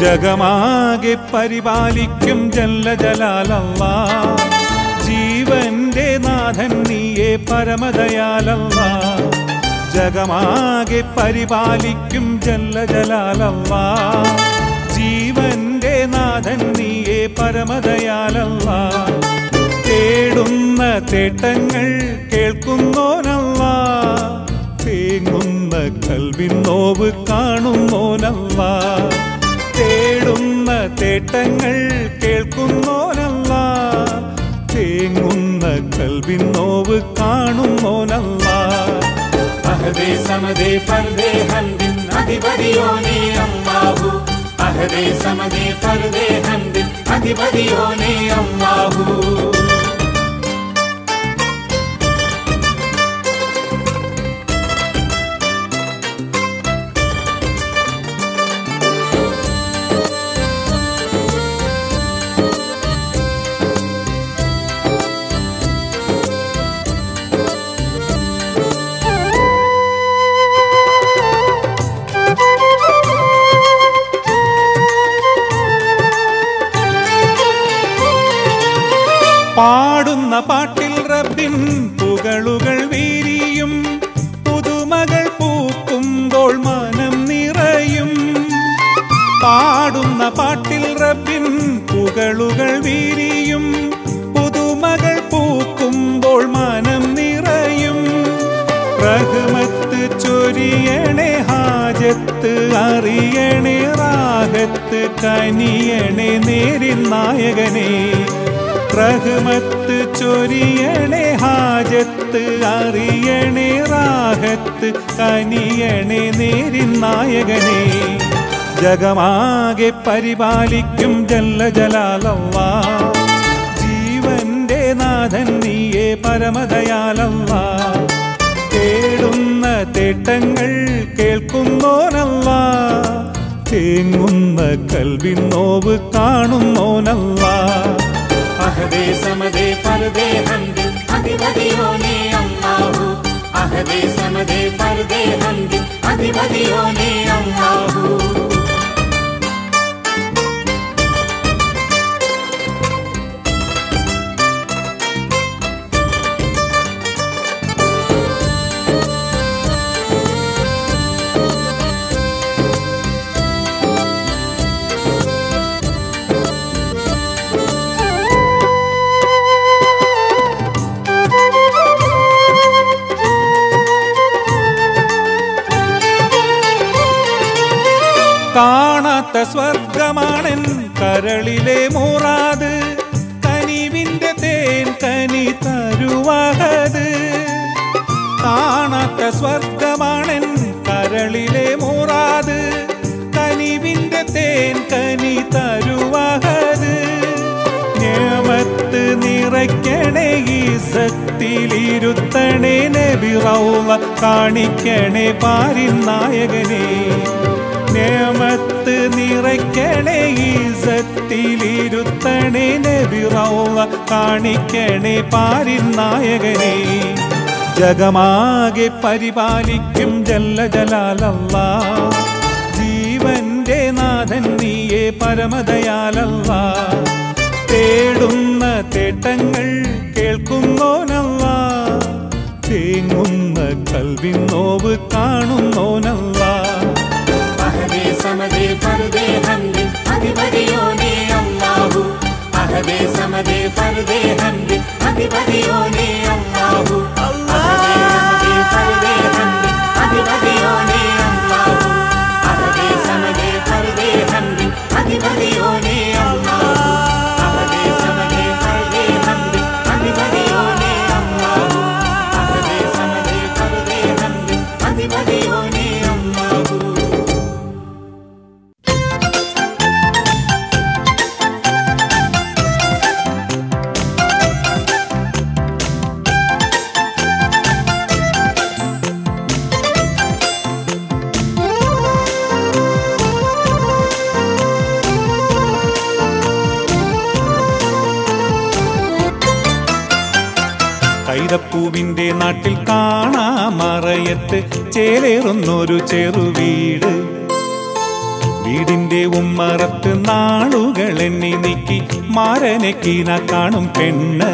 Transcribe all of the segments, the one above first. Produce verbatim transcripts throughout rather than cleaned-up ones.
ജഗമാകെ പരിപാലിക്കും ജല്ല ജലാലല്ലാഹ്. ജീവന്റെ നാഥൻ നീയേ പരമദയാലല്ലാഹ്. ജഗമാകെ പരിപാലിക്കും ജല്ല ജലാലല്ലാഹ്. ജീവന്റെ നാഥൻ നീയേ പരമദയാലല്ലാഹ്. തേടുന്ന തേട്ടങ്ങൾ കേൾക്കുന്നോനല്ലാഹ്. തേങ്ങുന്ന കൽവിൻ നോവ് കാണുന്നോനല്ലാഹ്. തേടുന്ന തേട്ടങ്ങൾ കേൾക്കുന്നോനല്ലാഹ്. തേങ്ങുന്ന കൽവിൻ നോവ് കാണുന്നോനല്ലാഹ്. അഹദേ സമദേ ഫർദേ ഹംദിൻ അധിപതിയോനേ അല്ലാഹു. അഹദേ സമദേ ഫർദേ ഹംദിൻ അധിപതിയോനേ അല്ലാഹു. പാടുന്ന പാട്ടിൽ റബ്ബിൻ പുകളുകൾ വീരിയും. പുതുമകൾ പൂക്കുമ്പോൾ മനം നിറയും. പാടുന്ന പാട്ടിൽ റബ്ബിൻ പുകളുകൾ വീരിയും. പുതുമകൾ പൂക്കുമ്പോൾ മനം നിറയും. റഹ്മത്ത് ചൊരിയണേ ഹാജത്ത് അറിയണേ റാഹത്ത് കനിയണേ നേരിൻ നായകനേ. റഹ്മത്ത് ചൊരിയണേ ഹാജത്ത് അറിയണേ റാഹത്ത് കനിയണേ നേരിൻ നായകനേ. ജഗമാകെ പരിപാലിക്കും ജല്ല ജലാലല്ലാഹ്. ജീവന്റെ നാഥൻ നീയേ പരമദയാലല്ലാഹ്. തേടുന്ന തേട്ടങ്ങൾ കേൾക്കുന്നോനല്ലാഹ്. തേങ്ങുന്ന കൽവിൻ നോവ് കാണുന്നോനല്ലാഹ്. അഹദേ സമദേ ഫർദേ ഹംദിൻ അധിപതിയോനേ അല്ലാഹു. അഹദേ സമദേ ഫർദേ ഹംദിൻ അധിപതിയോനേ അല്ലാഹു. കാണാത്ത സ്വർഗമാണെൻ കരളിലെ മുറാദ്. കനിവിന്റെ തേൻ കനി തരുവഹദ്. കാണാത്ത സ്വർഗമാണെൻ കരളിലെ മുറാദ്. കനിവിന്റെ തേൻ കനി തരുവഹദ്. നിഅമത്ത് നിറയ്ക്കണേ ഈസത്തിലിരുത്തണേ നബി റൗള കാണിക്കണേ പാരിൻ നായകനേ. നിഅമത്ത് നിറയ്ക്കണേ ഈസത്തിലിരുത്തണേ നബി റൗള കാണിക്കണേ പാരിൻ നായകനേ. ജഗമാകെ പരിപാലിക്കും ജല്ല ജലാലല്ലാഹ്. ജീവന്റെ നാഥൻ നീയേ പരമദയാലല്ലാഹ്. തേടുന്ന തേട്ടങ്ങൾ കേൾക്കുന്നോനല്ലാഹ്. തേങ്ങുന്ന കൽവിൻ നോവ് കാണുന്നോനല്ലാഹ്. അഹദേ സമദേ ഫർദേ ഹംദിൻ അധിപതിയോനേ അല്ലാഹു. അഹദേ സമദേ ഫർദേ ഹംദിൻ അധിപതിയോനേ അല്ലാഹു. അഹദേ സമദേ ഫർദേ ഹംദിൻ അധിപതിയോനേ അല്ലാഹു. അഹദേ സമദേ ഫർദേ ഹംദിൻ അധിപതിയോനേ അല്ലാഹു. അഹദേ സമദേ ഫർദേ ഹംദിൻ അധിപതിയോനേ അല്ലാഹു. അഹദേ സമദേ ഫർദേ ഹംദിൻ അധിപതിയോനേ അല്ലാഹു. കൈതപ്പൂവിന്റെ നാട്ടിൽ കാണാമറയത്ത് ചേലേറുന്നൊരു ചെറുവീട്. വീടിന്റെ ഉമ്മറത്ത് നാളുകൾ എണ്ണി നീക്കി മാരനെ കീന കാണും പെണ്ണ്.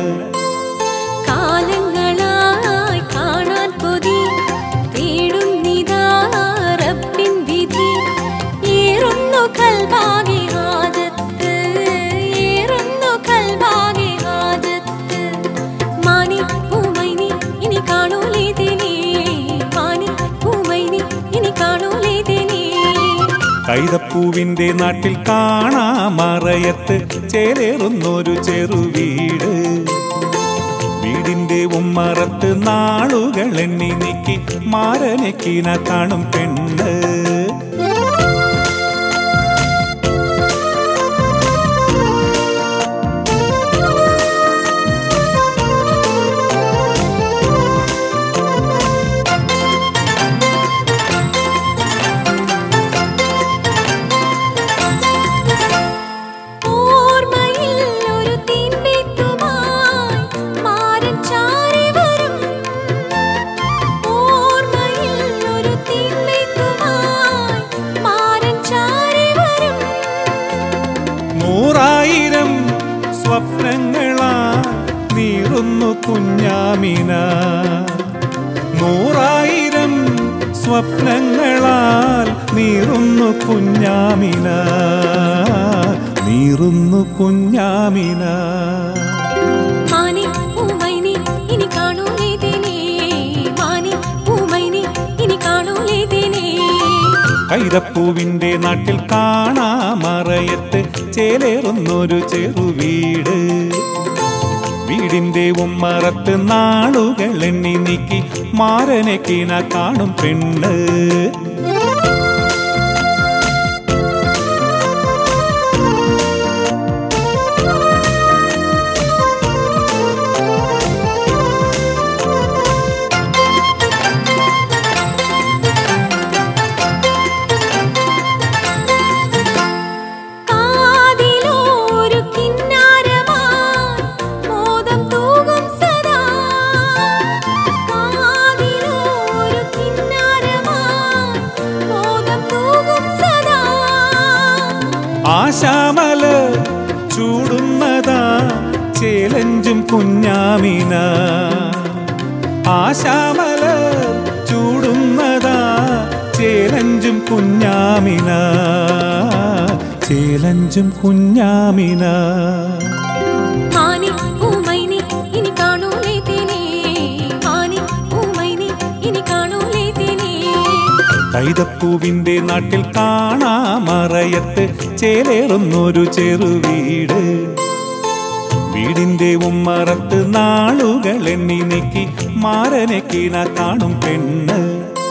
കാലങ്ങളായി കാണാൻ കൊതി തേടുന്നിതാ റബ്ബിൻ വിധി. ഏറുന്നു കൽബാകെ ഹാജത്ത്, ഏറുന്നു കൽബാകെ ഹാജത്ത്. മാനി പൂമൈനി ഇനി കാണൂലേ ദിനേ, മാനി പൂമൈനി ഇനി കാണൂലേ ദിനേ. കൈതപ്പൂവിന്റെ നാട്ടിൽ കാണാമറയത്ത് ചേലേറുന്നൊരു ചെറുവീട്. വീടിന്റെ ഉമ്മറത്ത് നാളുകൾ എണ്ണി നീക്കി മാരനെ കീന കാണും പെണ്ണ്. നൂറായിരം സ്വപ്നങ്ങളാ നീറുന്നു കുഞ്ഞാമിന, നൂറായിരം സ്വപ്നങ്ങളാൽ നീറുന്നു കുഞ്ഞാമിന, നീറുന്നു കുഞ്ഞാമിന. മാനി പൂമൈനി ഇനി കാണൂലേ ദിനേ, മാനി പൂമൈനി ഇനി കാണൂലേ ദിനേ. കൈതപ്പൂവിന്റെ നാട്ടിൽ കാണാമറയത്ത് ചേലേറുന്നൊരു ചെറുവീട്. വീടിന്റെ ഉമ്മറത്ത് നാളുകൾ എണ്ണി നീക്കി മാരനെ കീന കാണും പെണ്ണ്. ആശാമല ചൂടുന്നതാ ചേലഞ്ചും കുഞ്ഞാമിന, ആശാമല ചൂടുന്നതാ ചേലഞ്ചും കുഞ്ഞാമിന, ചേലഞ്ചും കുഞ്ഞാമിന. മാനി പൂമൈനി ഇനി കാണൂലേ ദിനേ, മാനി പൂമൈനി ഇനി കാണൂലേ ദിനേ. കൈതപ്പൂവിന്റെ നാട്ടിൽ കാണാമറയത്ത് ചേലേറുന്നൊരു ചെറുവീട്. വീടിന്റെ ഉമ്മറത്ത് നാളുകൾ എണ്ണി നീക്കി മാരനെ കീന കാണും പെണ്ണ്.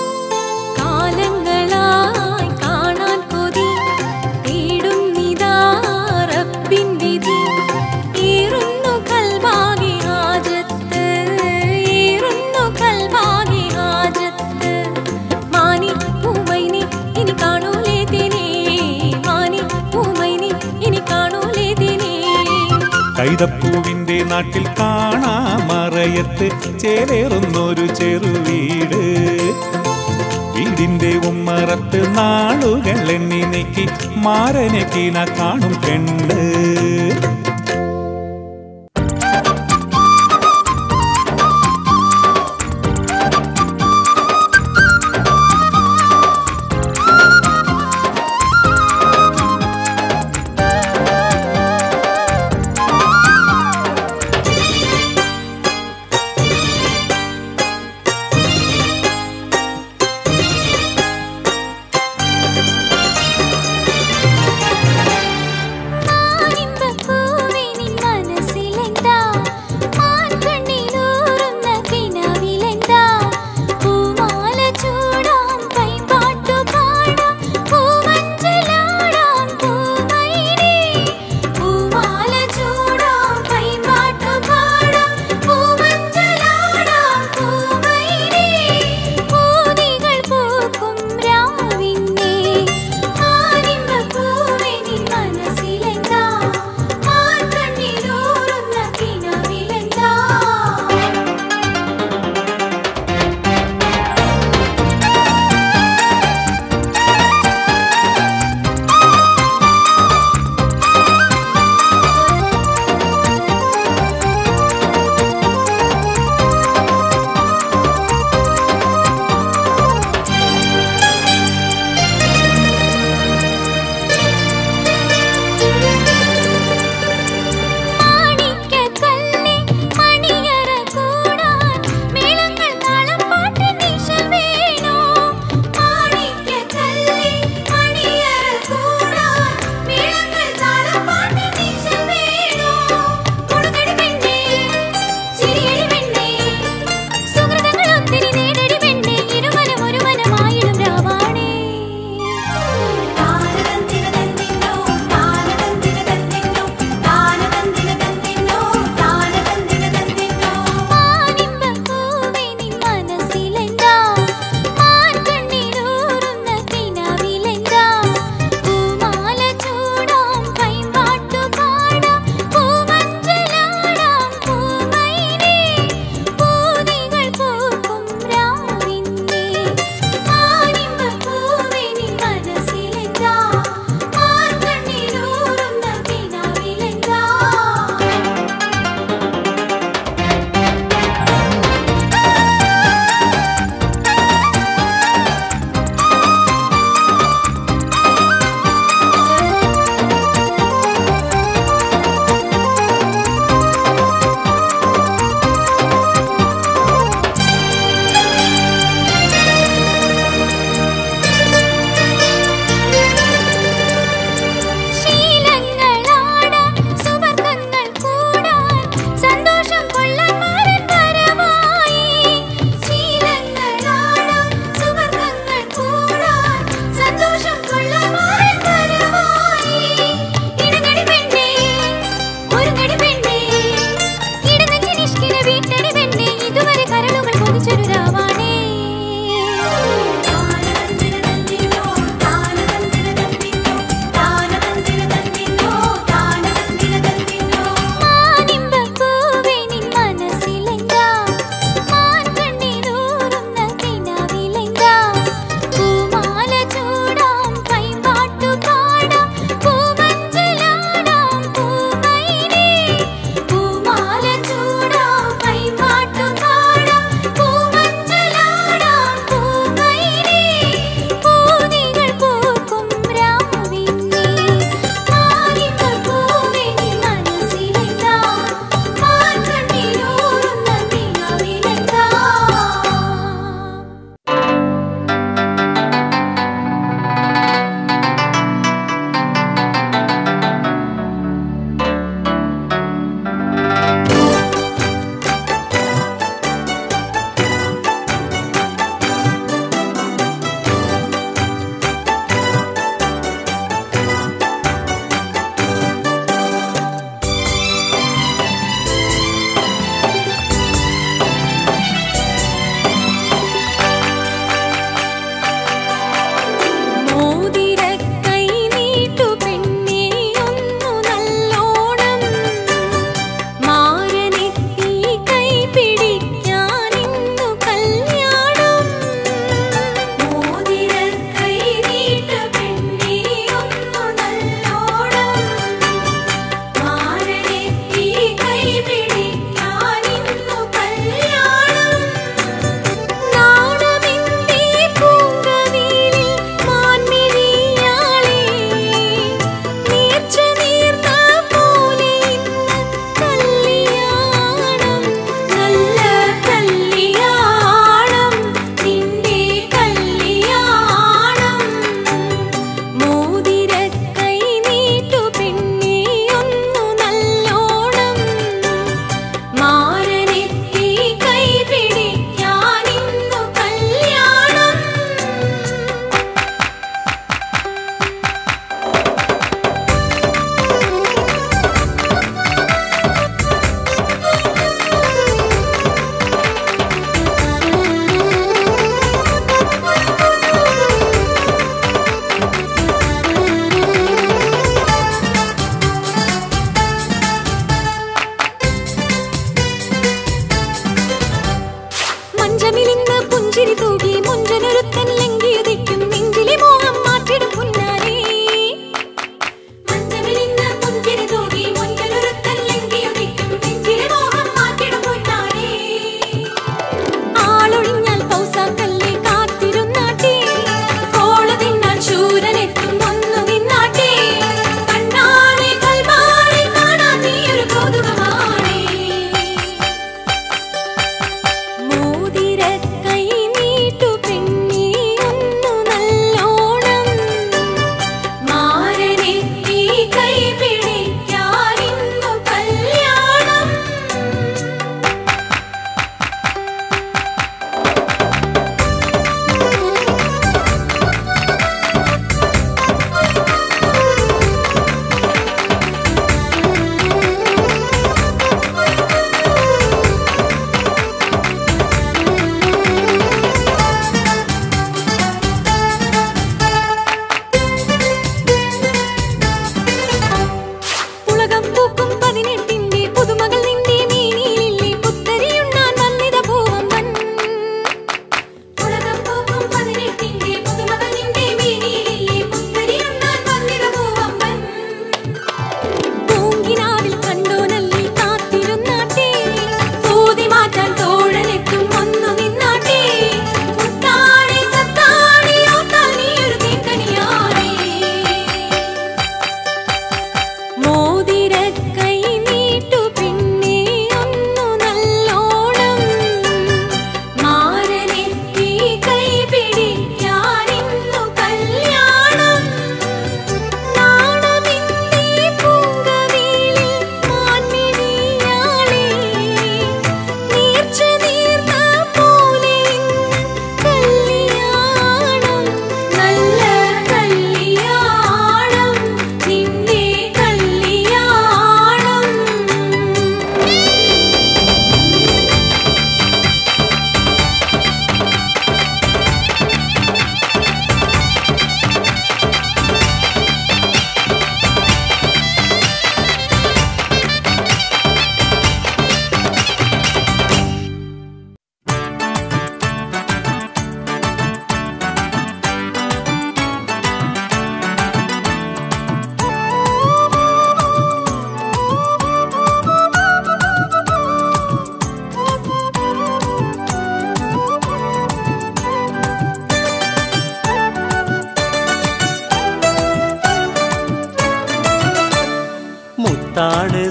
കാലങ്ങളായി കാണാൻ കൊതി തേടുന്നിതാ റബ്ബിൻ വിധി. ഏറുന്നു കൽബാകെ ഹാജത്ത്, ഏറുന്നു കൽബാകെ ഹാജത്ത്. മാനി പൂമൈനി ഇനി കാണൂലേ ദിനേ, മാനി പൂമൈനി ഇനി കാണൂലേ ദിനേ. കൈതപ്പൂവിന്റെ നാട്ടിൽ കാണാമറയത്ത് ചേലേറുന്നൊരു ചെറുവീട്. വീടിന്റെ ഉമ്മറത്ത് നാളുകൾ എണ്ണി നീക്കി മാരനെ കീന കാണും പെണ്ണ്. മാനിമ്പപ്പൂ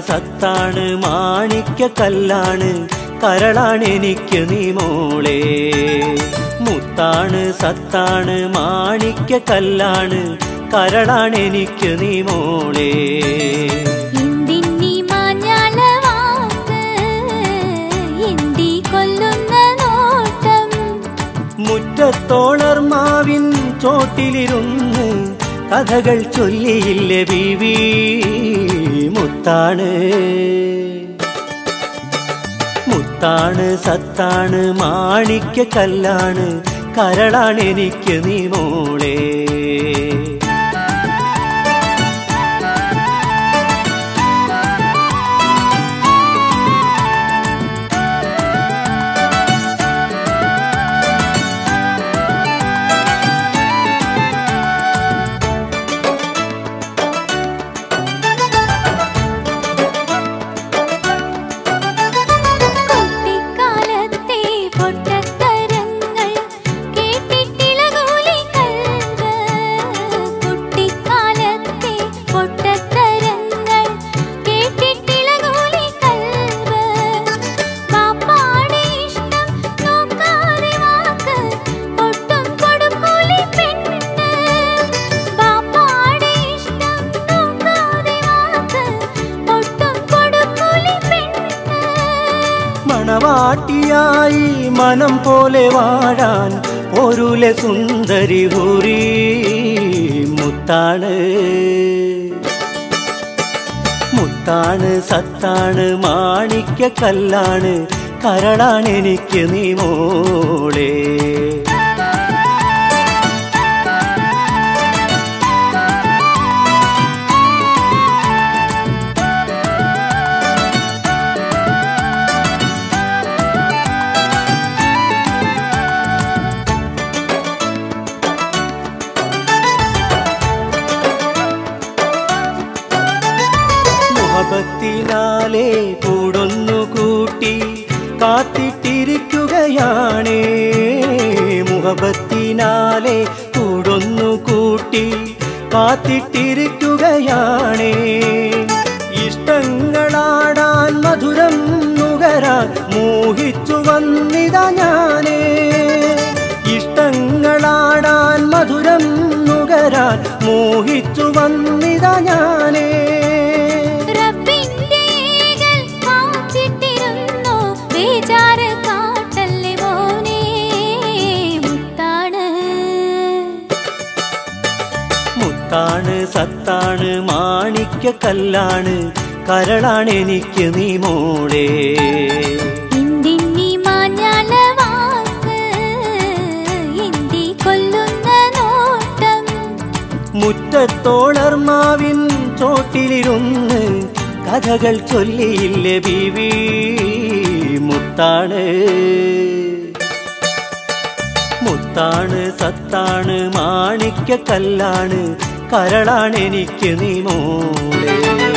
സത്താണ് മാണിക്യ കല്ലാണ് കരളാണെനിക്ക് നീ മോളെ. മുത്താണ് സത്താണ് മാണിക്യ കല്ലാണ് കരളാണെനിക്ക് നീ മോളെ. മുറ്റത്തോളർമാവിൻ ചോട്ടിലിരുന്ന് കഥകൾ ചൊല്ലിയില്ലേ ബീവി. മുത്താണ് മുത്താണ് സത്താണ് മാണിക്യ കല്ലാണ് കരളാണെനിക്ക് നീ മോളെ. മണവാട്ടിയായി മനം പോലെ വാഴാൻ ഒരുലെ സുന്ദരി ഹൂറി. മുത്താണ് മുത്താണ് സത്താണ് മാണിക്യ കല്ലാണ് കരളാണെനിക്ക് നീ മോളെ. മുഹബത്തിനാലെ കൂടൊന്നു കൂട്ടി കാത്തിട്ടിരിക്കുകയാണേ. മുഹബത്തിനാലെ കൂടൊന്നു കൂട്ടി കാത്തിട്ടിരിക്കുകയാണേ. ഇഷ്ടങ്ങളാടാൻ മധുരം നുകരാൻ മോഹിച്ചു വന്നിതാ ഞാനേ. ഇഷ്ടങ്ങളാടാൻ മധുരം നുകരാൻ മോഹിച്ചു വന്നിതാ ഞാനേ. മുത്താണ് സത്താണ് മാണിക്യ കല്ലാണ് കരളാണെനിക്ക് നീ മോളെ. മുറ്റത്തോളർമാവിൻ ചോട്ടിലിരുന്ന് കഥകൾ ചൊല്ലിയില്ലേ ബീവി. മുത്താണ് മുത്താണ് സത്താണ് മാണിക്യ കല്ലാണ് കരളാണെനിക്ക് നീ മോളെ.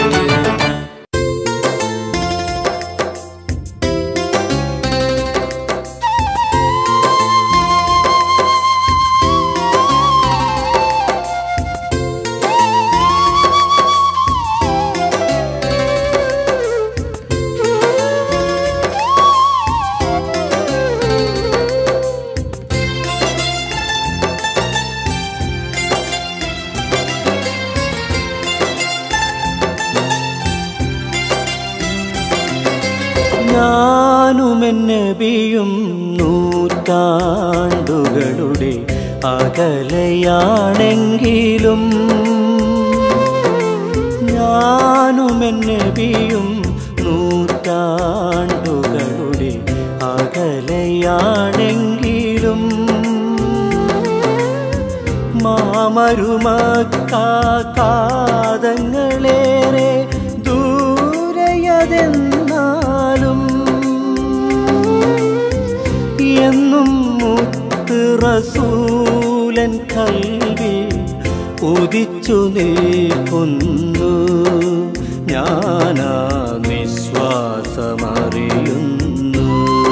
ഞാനുമെന്നബിയും നൂറ്റാണ്ടുകളുടെ അകലയാണെങ്കിലും ഞാനുമെന്നബിയും നൂറ്റാണ്ടുകളുടെ അകലയാണെങ്കിലും മാമരുമക്കാദങ്ങളേറെ ദൂരയതെന്നാലും എന്നും മുത്ത് റസൂലൻ കൽവിൽ ഉദിച്ചു നിൽക്കുന്നു. ഞാനാ നിശ്വാസമറിയുന്നു.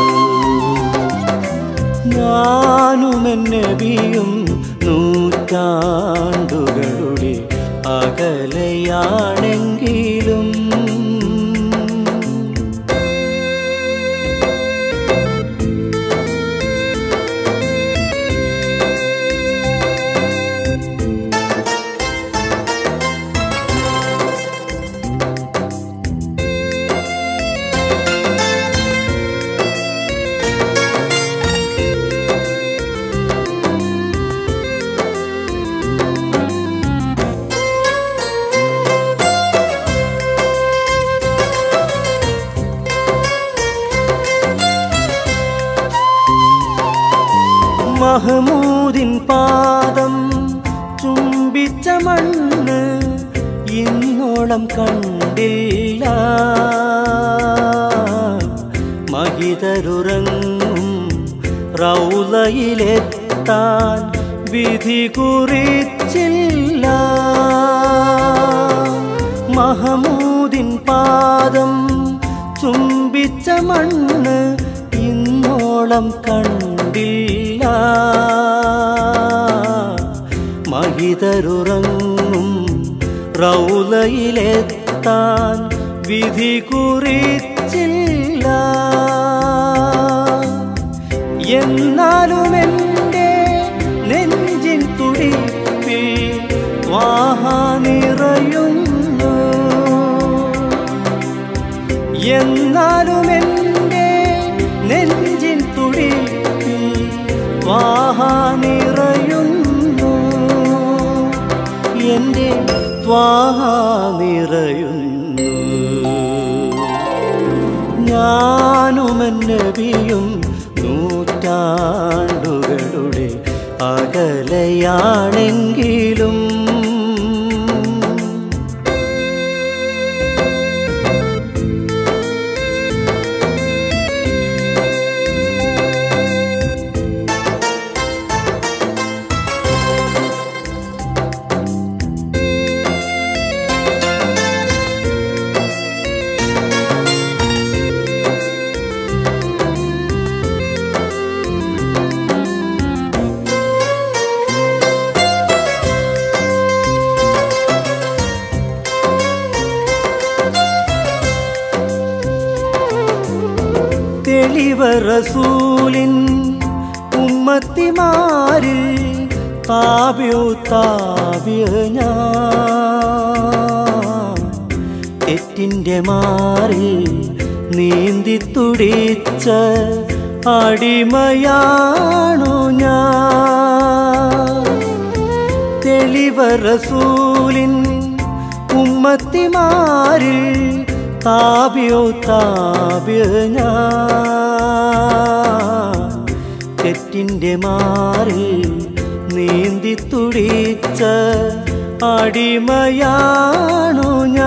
ഞാനുമെന്നബിയും നൂറ്റാണ്ടുകളുടെ അകലയാണെങ്കിലും മഹമൂദിൻ പാദം ചുംബിച്ച മണ്ണ് ഇന്നോളം കണ്ടില്ല. മഹിതരുറങ്ങും റൗളയിലെത്താൻ വിധി കുറിച്ചില്ല. മഹമൂദിൻ പാദം ചുംബിച്ച മണ്ണ് ഇന്നോളം കണ്ടില്ല. മഹിതരുറങ്ങും റൗളയിലെത്താൻ വിധി കുറിച്ചില്ല. എന്നാലും എൻ്റെ നെഞ്ചിൻ തുടിപ്പിൽ ത്വാഹ നിറയുന്നു. എന്നാലും എൻ്റെ നെഞ്ചിൻ തുടിപ്പിൽ ത്വാഹ നിറയുന്നു. എൻ്റെ ത്വാഹ നിറയുന്നു. ഞാനും നബിയും നൂറ്റാണ്ടുകളുടെ അകലെയാണെങ്കിലും റസൂലിൻ ഉമ്മത്തിമാരിൽ താബിഉ താബിഅ ഞാൻ. തെറ്റിൻ്റെ മാറിൽ നീന്തി തുടിച്ച അടിമയാണു ഞാൻ. തെളിവ റസൂലിൻ ഉമ്മത്തിമാരിൽ താബിഉ താബിഅ ഞാൻ. തെറ്റിൻ്റെ മാറിൽ നീന്തി തുടിച്ച അടിമയാണു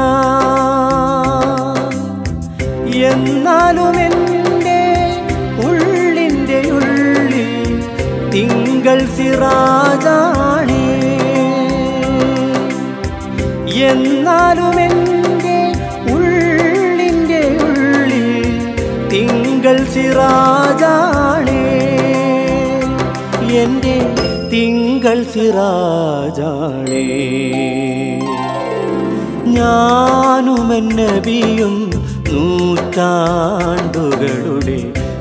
ഞാൻ. എന്നാലും എൻ്റെ ഉള്ളിൻ്റെ ഉള്ളിൽ തിങ്കൾ സിറാജാണേ. എന്നാലും എൻ്റെ ഉള്ളിൻ്റെ ഉള്ളിൽ തിങ്കൾ സിറാജാണേ. എൻ്റെ തിങ്കൾ സിറാജാണേ. ഞാനും നബിയും നൂറ്റാണ്ടുകളുടെ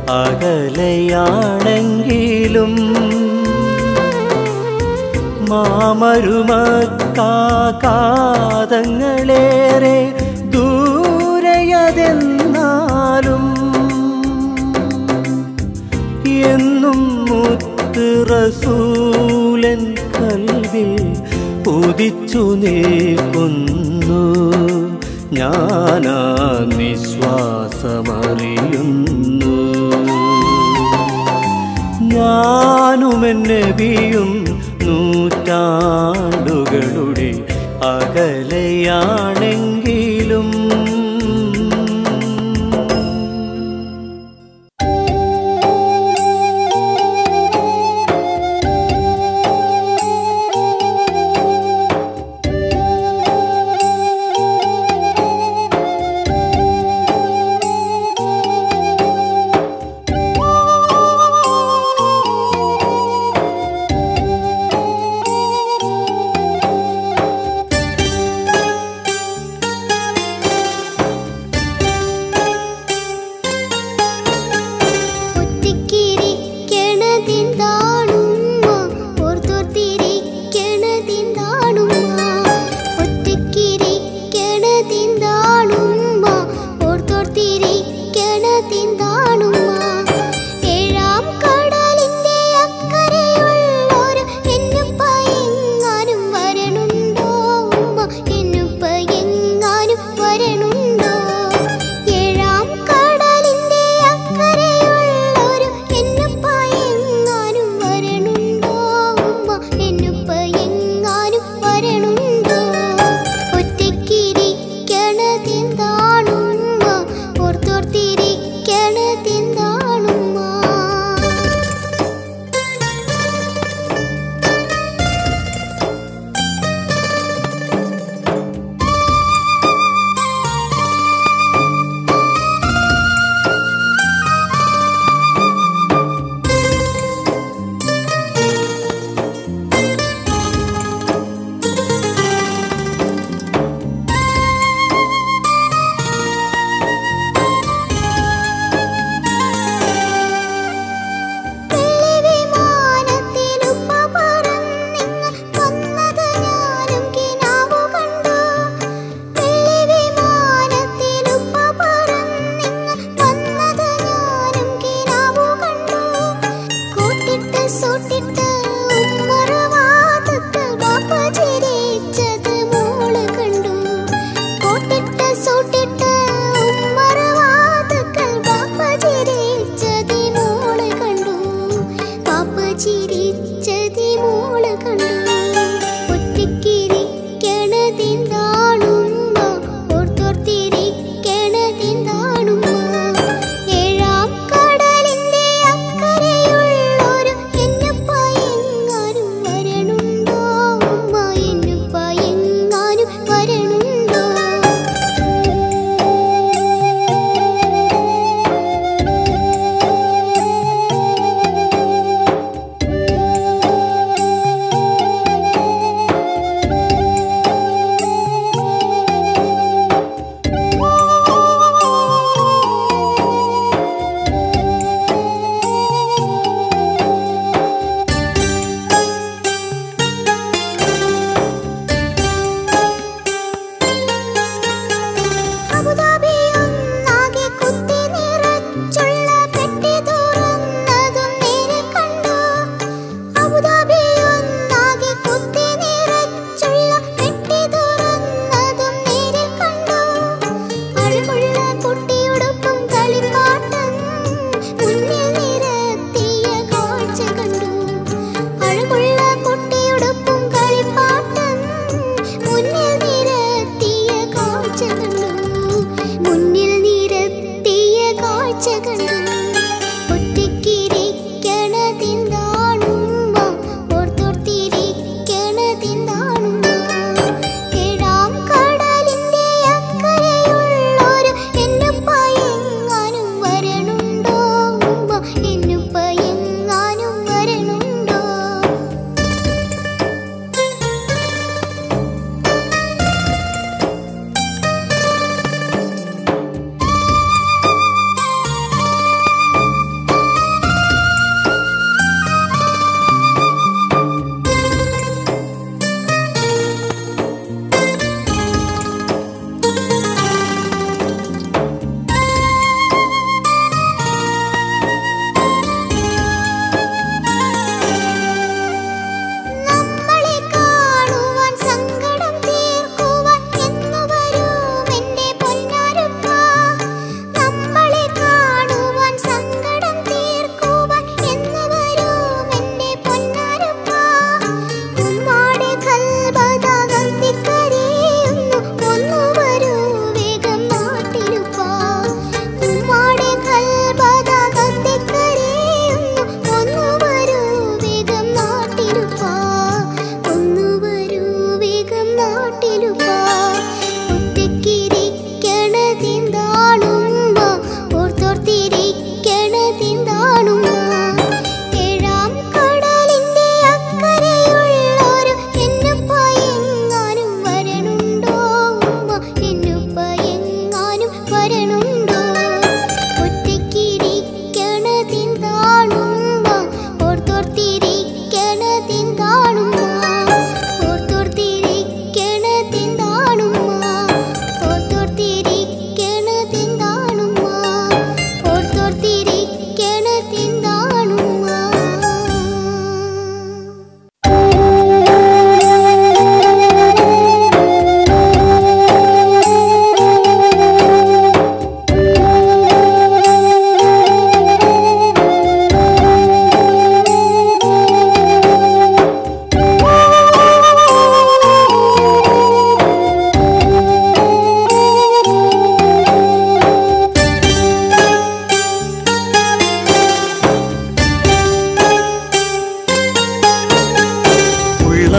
അകലെയാണെങ്കിലും മാമരുമക്കാതങ്ങളേറെ ദൂരയതെന്നാലും എന്നും മുത്ത് റസൂലൻ കൽവിൽ ഉദിച്ചു നിൽക്കുന്നു. ഞാനാ നിശ്വാസമറിയുന്നു. ഞാനും നബിയും നൂറ്റാണ്ടുകളുടെ അകലെയാണെങ്കിലും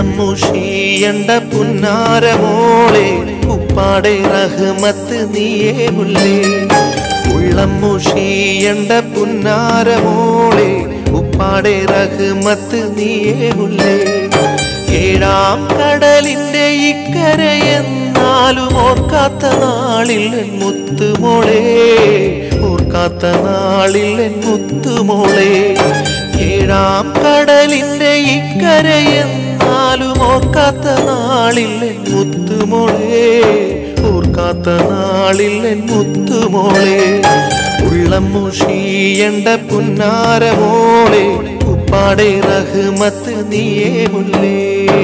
ഉള്ളം മുഷിയണ്ട പുന്നാരമോളെ ഉപ്പാടെ റഹ്മത്ത് നീയേ മുല്ലേ ഉള്ളം മുഷിയണ്ട പുന്നാരമോളെ ഉപ്പാടെ റഹ്മത്ത് നീയേ മുല്ലേ ഏഴാം കടലിന്റെ ഇക്കരയെന്നാലും ഓർക്കാത്ത നാളിൽ എൻ മുത്തുമോളെ ഓർക്കാത്ത നാളിൽ എൻ മുത്തുമോളെ ഏഴാം കടലിന്റെ ഇക്കരയെന്നാലും ഓർക്കാത്ത നാളിൽ എൻ മുത്തുമോളെ ഓർക്കാത്ത നാളിൽ എൻ മുത്തുമോളെ ഉള്ളം മുഷിയണ്ട പുന്നാരമോളെ ഉപ്പാടെ റഹ്മത്ത് നീയേ മുല്ലേ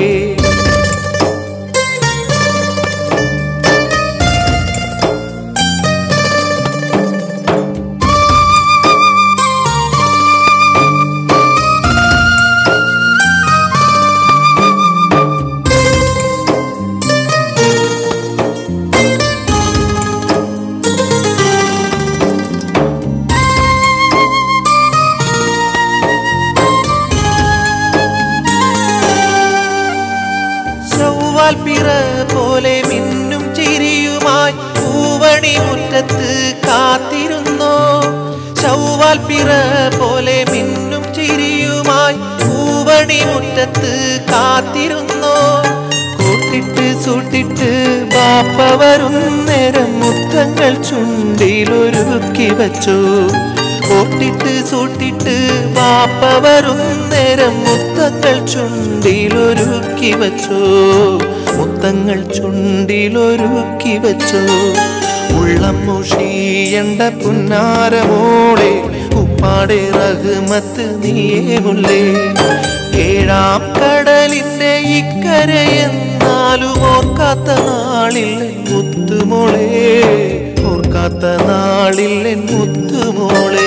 പിറ പോലെ മിന്നും ചിരിയുമായി പൂവണി മുറ്റത്ത് കാത്തിരുന്നോ ചൊവ്വാൽ പിറ പോലെ മിന്നും ചിരിയുമായി പൂവണി മുറ്റത്ത് കാത്തിരുന്നോ കൂട്ടിട്ട് സൂട്ടിട്ട് ബാപ്പ വരും നേരം മുത്തങ്ങൾ ചുണ്ടിലൊരുക്കി വച്ചു കൂട്ടിട്ട് സൂട്ടിട്ട് ബാപ്പ വരും നേരം മുത്തങ്ങൾ ചുണ്ടിലൊരുക്കി വച്ചു മുത്തങ്ങൾ ചുണ്ടിലൊരുക്കി വച്ചു ഉള്ളം മുഷിയണ്ട പുന്നാരമോളെ ഉപ്പാടെ റഹ്മത്ത് നീയേ മുല്ലേ ഏഴാം കടലിന്റെ ഇക്കരയെന്നാലും ഓർക്കാത്ത നാളിൽ മുത്തുമോളെ ഓർക്കാത്ത നാളിൽ എൻ മുത്തുമോളെ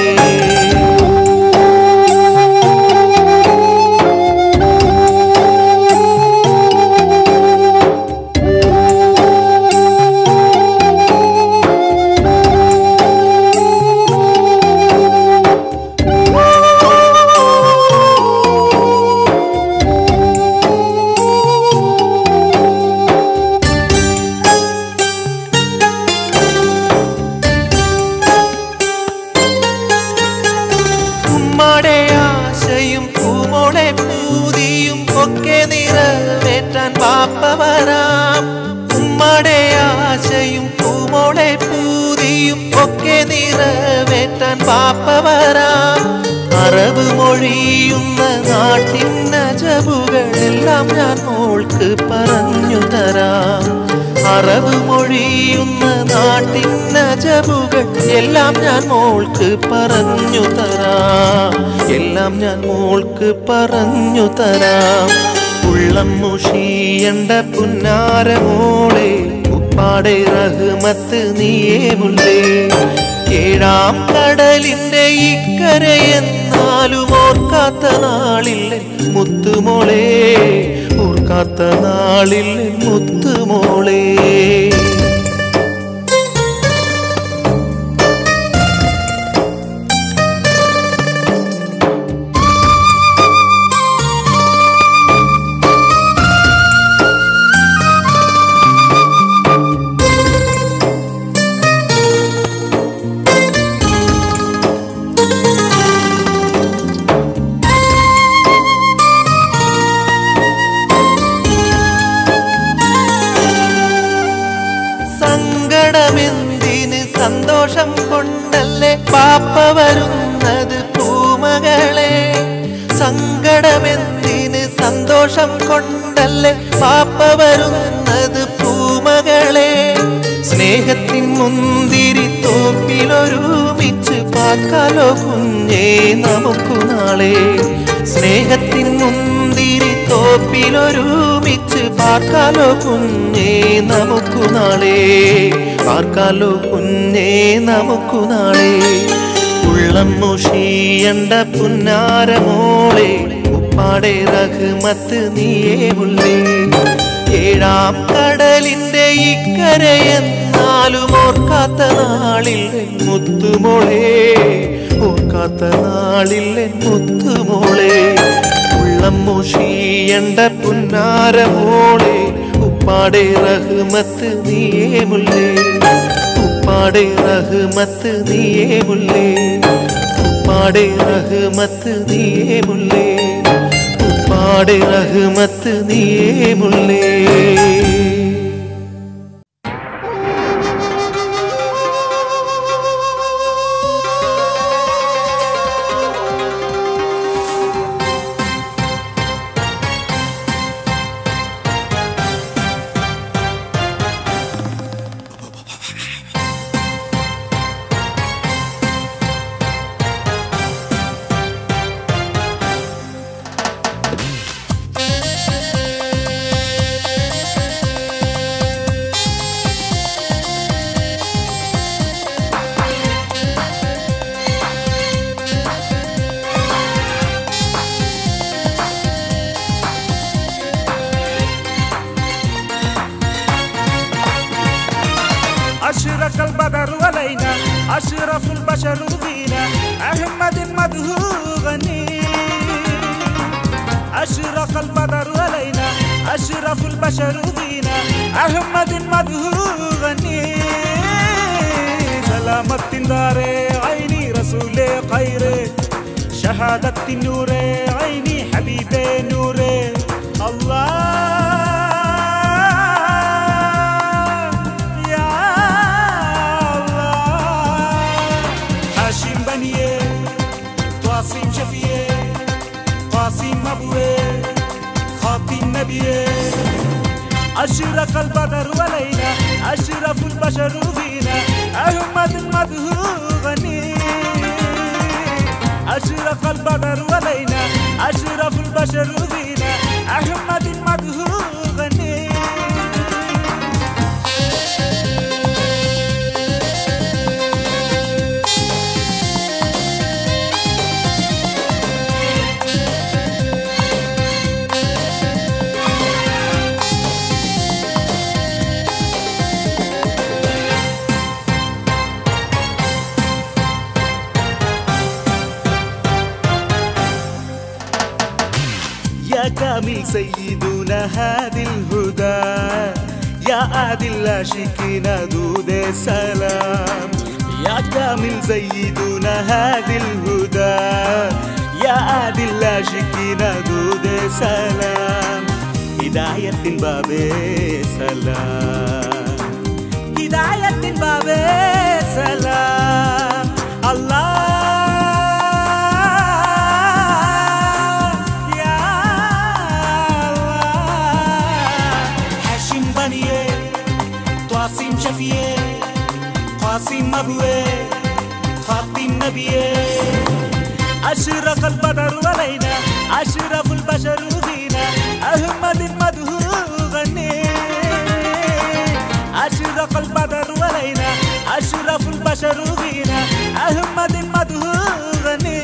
ആശയും പൂമോളെ പൂതിയും ഒക്കെ നിറവേറ്റാൻ ബാപ്പ വരാം ഉമ്മയുടെ ആശയും പൂമോളെ പൂതിയും ഒക്കെ നിറവേറ്റാൻ ബാപ്പ വരാം അറബ് മൊഴിയുന്ന നാട്ടിൻ അജബുകളെല്ലാം ഞാൻ മോൾക്ക് പറഞ്ഞു തരാം അറബ് മൊഴിയുന്ന നാട്ടിൻ അജബുകൾ എല്ലാം ഞാൻ മോൾക്ക് പറഞ്ഞു തരാം എല്ലാം ഞാൻ മോൾക്ക് പറഞ്ഞു തരാം ഉള്ളം മുഷിയണ്ട പുന്നാരമോളെ ഉപ്പാടെ റഹ്മത്ത് നീയേ മുല്ലേ ഏഴാം കടലിന്റെ ഇക്കരയെന്നാലും ഓർക്കാത്ത നാളിൽ മുത്തുമോളെ ഓർക്കാത്ത നാളിൽ മുത്തുമോളെ സങ്കടമെന്തിന് സന്തോഷം കൊണ്ടല്ലേ പാപ്പ വരുന്നത് പൂമകളെ സങ്കടമെന്തിന് സന്തോഷം കൊണ്ടല്ലേ പാപ്പ വരുന്നത് പൂമകളെ സ്നേഹത്തിൻ മുന്തിരി തോപ്പിലൊരുമിച്ച് പാക്കാലോ കുഞ്ഞേ നമുക്കു നാളെ സ്നേഹത്തിൻ മുന്തിരി തോപ്പിലൊരുമിച്ച് പാർക്കാലോ കുഞ്ഞേ നമുക്കു നാളെ പാർക്കാലോ കുഞ്ഞേ നമുക്കു നാളെ ഉള്ളം മുഷിയണ്ട പുന്നാരമോളെ ഉപ്പാടെ റഹ്മത്ത് നീയേ മുല്ലേ ഏഴാം കടലിന്റെ ഇക്കരയെന്ന് എന്നാലും ഓർക്കാത്ത നാളിൽ എൻ മുത്തുമോളെ, ഓർക്കാത്ത നാളിൽ എൻ മുത്തുമോളെ. ഉള്ളം മുഷിയണ്ട പുന്നാരമോളെ, ഉപ്പാടെ റഹ്മത്ത് നീയേ മുല്ലേ, ഉപ്പാടെ റഹ്മത്ത് നീയേ മുല്ലേ, ഉപ്പാടെ റഹ്മത്ത് നീയേ മുല്ലേ, ഉപ്പാടെ റഹ്മത്ത് നീയേ മുല്ലേ. أشرق البدر علينا أشرف البشر فينا أحمد مدهو غني. أشرق البدر علينا أشرف البشر فينا أحمد مدهو غني. سلامة دار عيني رسول خير شهادة النور عيني حبيب نور الله. أشرق البدر علينا أشرف البشر فينا أحمد مدهو غني. أشرق البدر علينا أشرف البشر فينا أحمد مدهو غني. يا كامل سيدنا هادي الهدى يا عادل العاشقين دود السلام. يا كامل سيدنا هادي الهدى يا عادل العاشقين دود السلام. هداية باب سلام هداية باب سلام الله. قاسم أبوي خاطم نبيه. أشرق البدر علينا أشرف البشر فينا أحمد مدهو غني. أشرق البدر علينا أشرف البشر فينا أحمد مدهو غني.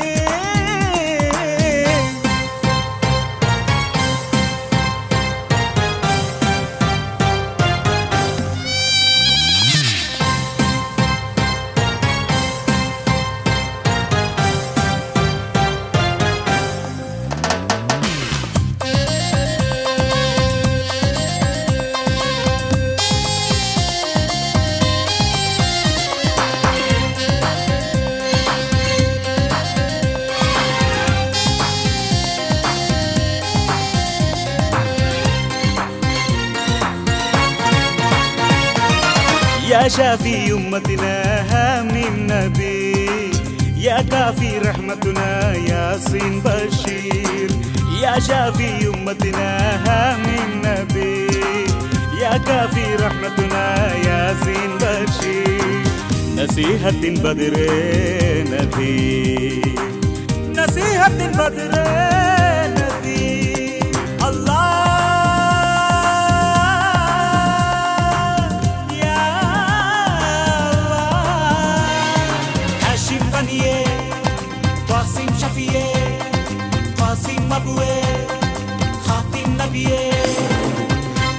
يا شافي أمتنا هام النبي يا كافي رحمتنا ياسين بشير. يا شافي أمتنا هام النبي يا كافي رحمتنا ياسين بشير. نصيحة بدر نذير نصيحة بدر نذير الله.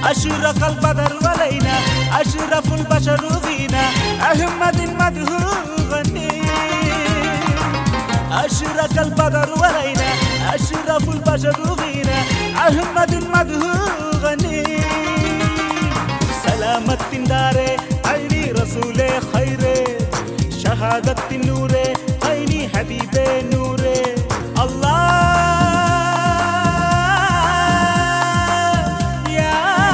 أشرق البدر علينا أشرف البشر فينا أحمد مدهو غني أشرق البدر علينا أشرف البشر فينا أحمد مدهو غني سلامة داري عيني رسول خير شهادة النور عيني حبيب نور الله يا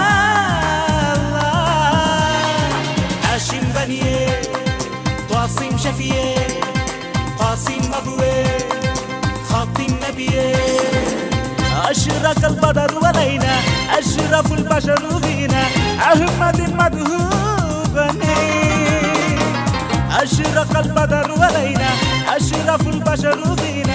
الله هاشم بنيه طاسم شفيه قاسم مبويه خاطم نبيه أشرق البدر علينا أشرف البشر فينا أحمد مدهو غني أشرق البدر علينا أشرف البشر فينا